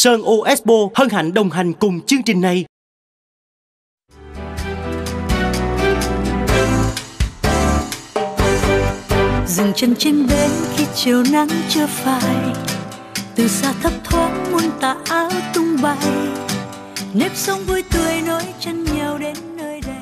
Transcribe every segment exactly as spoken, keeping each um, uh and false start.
Sơn ô Expo hân hạnh đồng hành cùng chương trình này. Dừng chân trên bến khi chiều nắng chưa phai, từ xa thấp thoáng muôn tà áo tung bay, nếp sống vui tươi nối chân nhau đến nơi đây.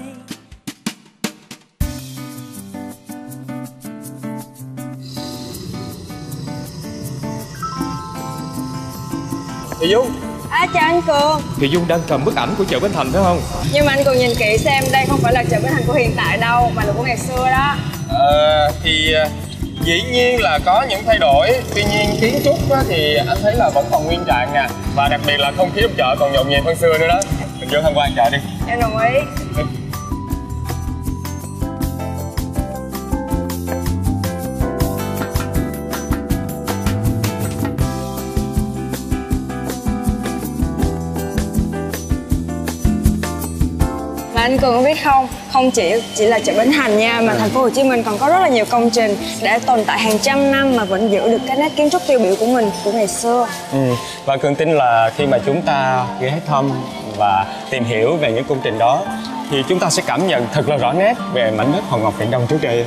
Thị Dung. À, chào anh Cường. Thị Dung đang cầm bức ảnh của chợ Bến Thành phải không? Nhưng mà anh Cường nhìn kỹ xem, đây không phải là chợ Bến Thành của hiện tại đâu, mà là của ngày xưa đó. Ờ, thì dĩ nhiên là có những thay đổi. Tuy nhiên kiến trúc á, thì anh thấy là vẫn còn nguyên trạng nè. Và đặc biệt là không khí trong chợ còn nhộn nhịp hơn xưa nữa đó. Mình vô tham quan chợ đi. Em đồng ý. Và anh Cường có biết không, không chỉ chỉ là chợ Bến Thành nha, mà thành phố Hồ Chí Minh còn có rất là nhiều công trình đã tồn tại hàng trăm năm mà vẫn giữ được cái nét kiến trúc tiêu biểu của mình của ngày xưa. Ừ. Và Cường tin là khi mà chúng ta ghé thăm và tìm hiểu về những công trình đó thì chúng ta sẽ cảm nhận thật là rõ nét về mảnh đất Hòn Ngọc Viễn Đông trước đây.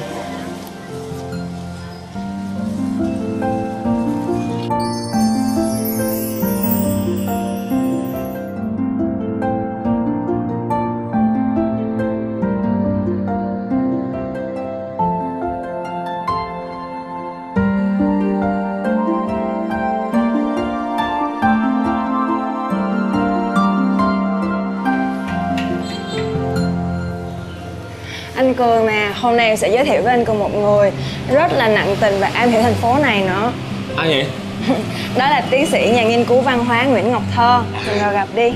Anh Cường nè, hôm nay em sẽ giới thiệu với anh Cường một người rất là nặng tình và am hiểu thành phố này nữa. Ai vậy? Đó là tiến sĩ nhà nghiên cứu văn hóa Nguyễn Ngọc Thơ. Mình vào gặp đi.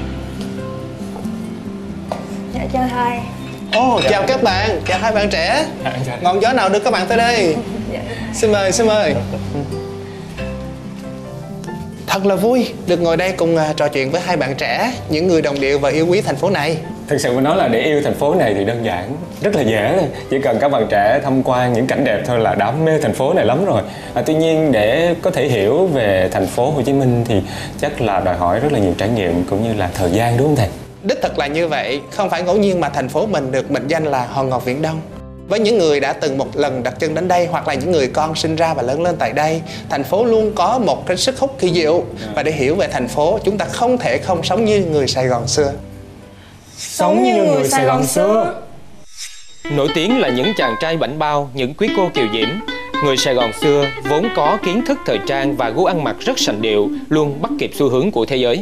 Dạ chào thầy. Ồ, oh, chào các bạn, chào hai bạn trẻ. Ngọn gió nào đưa các bạn tới đây? Dạ. Xin mời, xin mời. Thật là vui được ngồi đây cùng uh, trò chuyện với hai bạn trẻ, những người đồng điệu và yêu quý thành phố này. Thực sự mà nói là để yêu thành phố này thì đơn giản, rất là dễ. Chỉ cần các bạn trẻ tham quan những cảnh đẹp thôi là đã mê thành phố này lắm rồi. À, tuy nhiên để có thể hiểu về thành phố Hồ Chí Minh thì chắc là đòi hỏi rất là nhiều trải nghiệm cũng như là thời gian, đúng không thầy? Đích thực là như vậy, không phải ngẫu nhiên mà thành phố mình được mệnh danh là Hòn Ngọc Viễn Đông. Với những người đã từng một lần đặt chân đến đây hoặc là những người con sinh ra và lớn lên tại đây, thành phố luôn có một cái sức hút kỳ diệu. Và để hiểu về thành phố, chúng ta không thể không sống như người Sài Gòn xưa. Sống như người Sài Gòn xưa. Nổi tiếng là những chàng trai bảnh bao, những quý cô kiều diễm. Người Sài Gòn xưa vốn có kiến thức thời trang và gu ăn mặc rất sành điệu, luôn bắt kịp xu hướng của thế giới.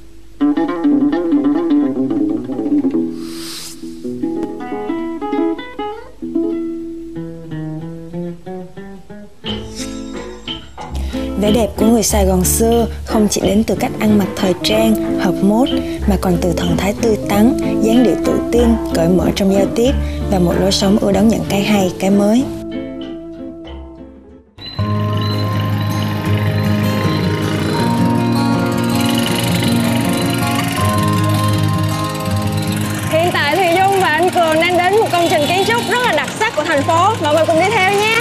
Vẻ đẹp của người Sài Gòn xưa không chỉ đến từ cách ăn mặc thời trang, hợp mốt, mà còn từ thần thái tươi tắn, dáng điệu tự tin, cởi mở trong giao tiếp và một lối sống ưa đón nhận cái hay, cái mới. Hiện tại thì Dung và anh Cường đang đến một công trình kiến trúc rất là đặc sắc của thành phố. Mọi người cùng đi theo nhé.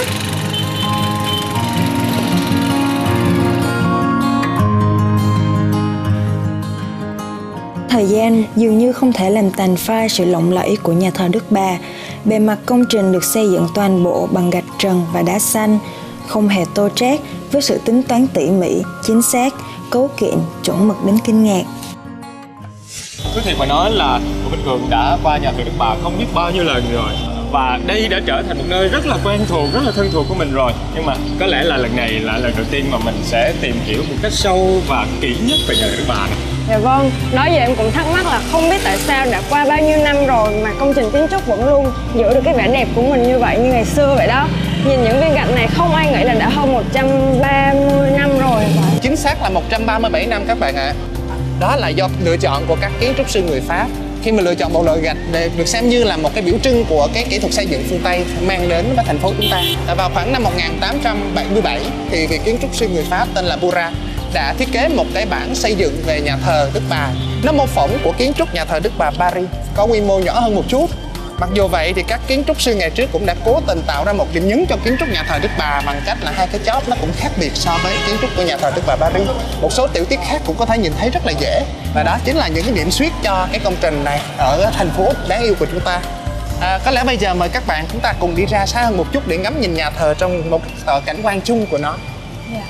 Thời gian dường như không thể làm tàn phai sự lộng lẫy của nhà thờ Đức Bà. Bề mặt công trình được xây dựng toàn bộ bằng gạch trần và đá xanh, không hề tô trét, với sự tính toán tỉ mỉ, chính xác, cấu kiện, chuẩn mực đến kinh ngạc. Cứ thiệt mà nói là tụi Minh Cường đã qua nhà thờ Đức Bà không biết bao nhiêu lần rồi. Và đây đã trở thành một nơi rất là quen thuộc, rất là thân thuộc của mình rồi. Nhưng mà có lẽ là lần này là lần đầu tiên mà mình sẽ tìm hiểu một cách sâu và kỹ nhất về nhà thờ Đức Bà này. Dạ vâng, nói vậy em cũng thắc mắc là không biết tại sao đã qua bao nhiêu năm rồi mà công trình kiến trúc vẫn luôn giữ được cái vẻ đẹp của mình như vậy, như ngày xưa vậy đó. Nhìn những viên gạch này không ai nghĩ là đã hơn một trăm ba mươi năm rồi. Chính xác là một trăm ba mươi bảy năm các bạn ạ. À. Đó là do lựa chọn của các kiến trúc sư người Pháp. Khi mà lựa chọn một loại gạch để được xem như là một cái biểu trưng của cái kỹ thuật xây dựng phương Tây mang đến với thành phố chúng ta. Vào khoảng năm một nghìn tám trăm bảy mươi bảy thì vị kiến trúc sư người Pháp tên là Burat đã thiết kế một cái bản xây dựng về nhà thờ Đức Bà. Nó mô phỏng của kiến trúc nhà thờ Đức Bà Paris, có quy mô nhỏ hơn một chút. Mặc dù vậy thì các kiến trúc sư ngày trước cũng đã cố tình tạo ra một điểm nhấn cho kiến trúc nhà thờ Đức Bà bằng cách là hai cái chóp nó cũng khác biệt so với kiến trúc của nhà thờ Đức Bà Paris. Một số tiểu tiết khác cũng có thể nhìn thấy rất là dễ. Và đó chính là những cái điểm xuyết cho cái công trình này ở thành phố đáng yêu của chúng ta. À, có lẽ bây giờ mời các bạn chúng ta cùng đi ra xa hơn một chút để ngắm nhìn nhà thờ trong một cảnh quan chung của nó. Yeah.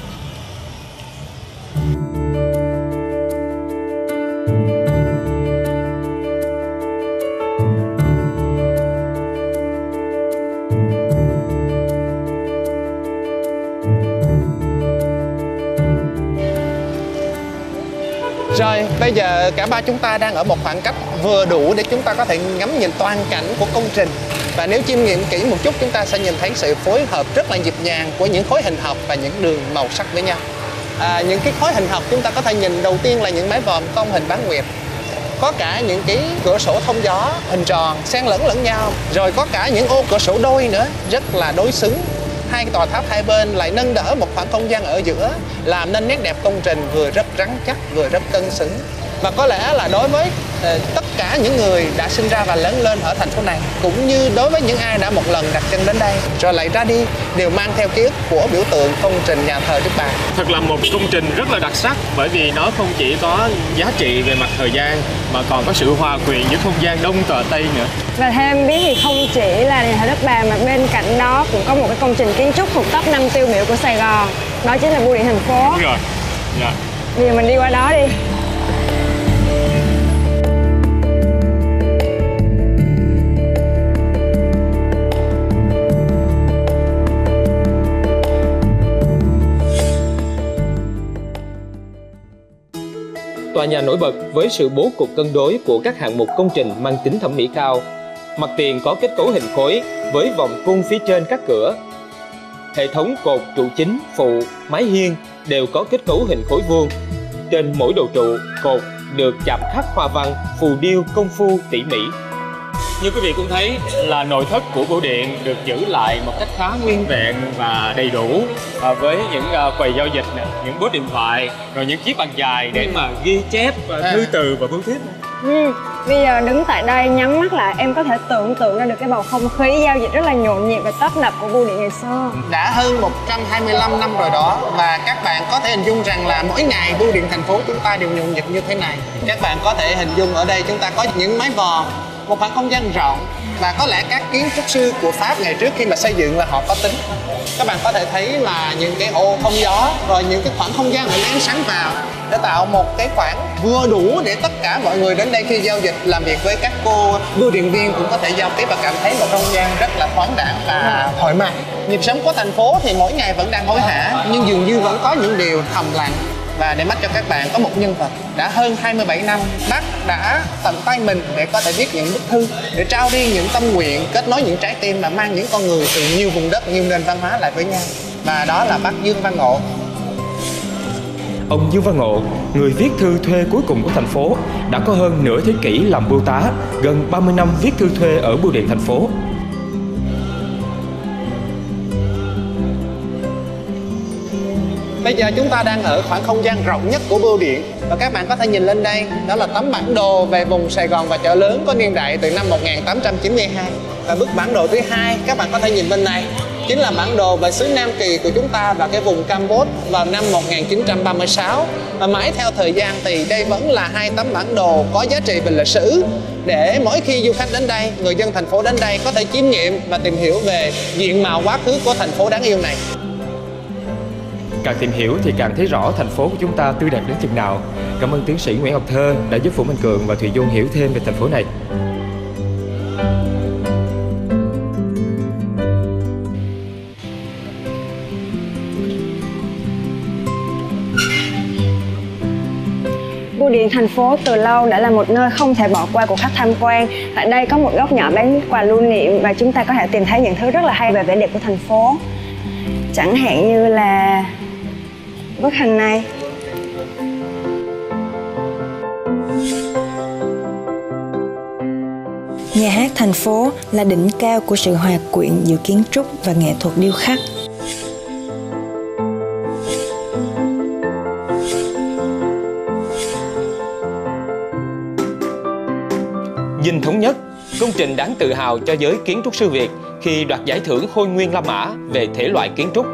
Rồi, bây giờ cả ba chúng ta đang ở một khoảng cách vừa đủ để chúng ta có thể ngắm nhìn toàn cảnh của công trình. Và nếu chiêm nghiệm kỹ một chút, chúng ta sẽ nhìn thấy sự phối hợp rất là nhịp nhàng của những khối hình học và những đường màu sắc với nhau. À, những cái khối hình học chúng ta có thể nhìn đầu tiên là những mái vòm cong hình bán nguyệt. Có cả những cái cửa sổ thông gió hình tròn xen lẫn lẫn nhau. Rồi có cả những ô cửa sổ đôi nữa, rất là đối xứng. Hai cái tòa tháp hai bên lại nâng đỡ một khoảng không gian ở giữa, làm nên nét đẹp công trình vừa rất rắn chắc vừa rất cân xứng. Và có lẽ là đối với uh, tất cả những người đã sinh ra và lớn lên ở thành phố này, cũng như đối với những ai đã một lần đặt chân đến đây rồi lại ra đi, đều mang theo ký ức của biểu tượng công trình nhà thờ Đức Bà. Thật là một công trình rất là đặc sắc, bởi vì nó không chỉ có giá trị về mặt thời gian mà còn có sự hòa quyện giữa không gian Đông tòa Tây nữa. Và theo em biết thì không chỉ là nhà thờ Đức Bà mà bên cạnh đó cũng có một cái công trình kiến trúc thuộc top năm tiêu biểu của Sài Gòn. Đó chính là bưu điện thành phố. Đúng rồi. Dạ. Bây giờ mình đi qua đó đi. Tòa nhà nổi bật với sự bố cục cân đối của các hạng mục công trình mang tính thẩm mỹ cao. Mặt tiền có kết cấu hình khối với vòng cung phía trên các cửa. Hệ thống cột trụ chính, phụ, mái hiên đều có kết cấu hình khối vuông. Trên mỗi đầu trụ, cột được chạm khắc hoa văn, phù điêu công phu tỉ mỉ. Như quý vị cũng thấy là nội thất của bưu điện được giữ lại một cách khá nguyên vẹn và đầy đủ, à, với những uh, quầy giao dịch, này, những bút điện thoại, rồi những chiếc bàn dài để mà ghi chép uh, thư từ và bưu thiếp. Ừ, bây giờ đứng tại đây nhắm mắt lại em có thể tưởng tượng ra được cái bầu không khí giao dịch rất là nhộn nhịp và tấp nập của bưu điện ngày xưa. Đã hơn một trăm hai mươi lăm năm rồi đó, và các bạn có thể hình dung rằng là mỗi ngày bưu điện thành phố chúng ta đều nhộn nhịp như thế này. Các bạn có thể hình dung ở đây chúng ta có những mái vòm, một khoảng không gian rộng, và có lẽ các kiến trúc sư của Pháp ngày trước khi mà xây dựng là họ có tính. Các bạn có thể thấy là những cái ô thông gió, rồi những cái khoảng không gian để ánh sáng vào để tạo một cái khoảng vừa đủ để tất cả mọi người đến đây khi giao dịch, làm việc với các cô bưu điện viên cũng có thể giao tiếp và cảm thấy một không gian rất là thoáng đãng và thoải mái. Nhịp sống của thành phố thì mỗi ngày vẫn đang hối hả, nhưng dường như vẫn có những điều thầm lặng. Và để mắt cho các bạn có một nhân vật đã hơn hai mươi bảy năm, bác đã tận tay mình để có thể viết những bức thư, để trao đi những tâm nguyện, kết nối những trái tim mà mang những con người từ nhiều vùng đất, nhiều nền văn hóa lại với nhau. Và đó là bác Dương Văn Ngộ. Ông Dương Văn Ngộ, người viết thư thuê cuối cùng của thành phố, đã có hơn nửa thế kỷ làm bưu tá, gần ba mươi năm viết thư thuê ở bưu điện thành phố. Bây giờ chúng ta đang ở khoảng không gian rộng nhất của bưu điện, và các bạn có thể nhìn lên đây, đó là tấm bản đồ về vùng Sài Gòn và chợ lớn có niên đại từ năm một nghìn tám trăm chín mươi hai. Và bức bản đồ thứ hai các bạn có thể nhìn bên này chính là bản đồ về xứ Nam Kỳ của chúng ta và cái vùng Campuchia vào năm một nghìn chín trăm ba mươi sáu. Và mãi theo thời gian thì đây vẫn là hai tấm bản đồ có giá trị về lịch sử, để mỗi khi du khách đến đây, người dân thành phố đến đây có thể chiêm nghiệm và tìm hiểu về diện mạo quá khứ của thành phố đáng yêu này. Càng tìm hiểu thì càng thấy rõ thành phố của chúng ta tươi đẹp đến chừng nào. Cảm ơn tiến sĩ Nguyễn Ngọc Thơ đã giúp Vũ Minh Cường và Thùy Dung hiểu thêm về thành phố này. Bưu điện thành phố từ lâu đã là một nơi không thể bỏ qua của khách tham quan. Tại đây có một góc nhỏ bán quà lưu niệm và chúng ta có thể tìm thấy những thứ rất là hay về vẻ đẹp của thành phố. Chẳng hạn như là bức hình này. Nhà hát thành phố là đỉnh cao của sự hòa quyện giữa kiến trúc và nghệ thuật điêu khắc. Dinh Thống Nhất, công trình đáng tự hào cho giới kiến trúc sư Việt khi đoạt giải thưởng Khôi Nguyên La Mã về thể loại kiến trúc.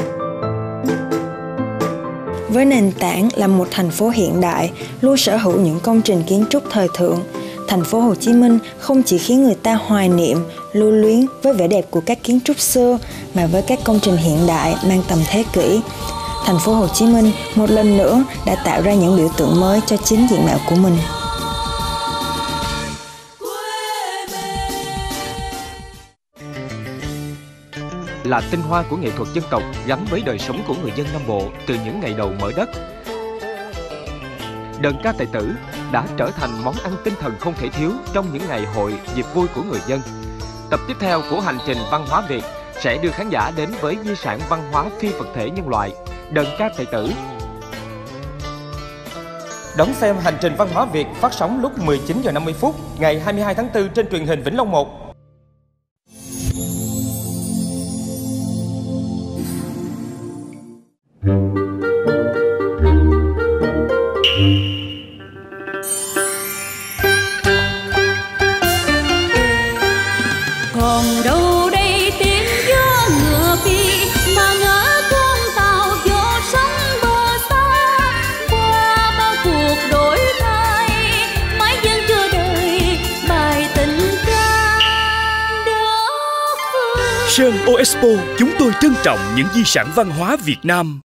Với nền tảng là một thành phố hiện đại, luôn sở hữu những công trình kiến trúc thời thượng, thành phố Hồ Chí Minh không chỉ khiến người ta hoài niệm, lưu luyến với vẻ đẹp của các kiến trúc xưa, mà với các công trình hiện đại mang tầm thế kỷ, thành phố Hồ Chí Minh một lần nữa đã tạo ra những biểu tượng mới cho chính diện mạo của mình. Là tinh hoa của nghệ thuật dân tộc gắn với đời sống của người dân Nam Bộ từ những ngày đầu mở đất. Đờn ca tài tử đã trở thành món ăn tinh thần không thể thiếu trong những ngày hội, dịp vui của người dân. Tập tiếp theo của hành trình văn hóa Việt sẽ đưa khán giả đến với di sản văn hóa phi vật thể nhân loại, đờn ca tài tử. Đón xem hành trình văn hóa Việt phát sóng lúc mười chín giờ năm mươi phút ngày hai mươi hai tháng tư trên truyền hình Vĩnh Long một. Còn đâu đây tiếng gió ngựa phi mà ngỡ con tàu vô sóng bờ xa, qua bao cuộc đổi thay mãi vẫn chưa đời bài tình ca đó. Sơn Expo, chúng tôi trân trọng những di sản văn hóa Việt Nam.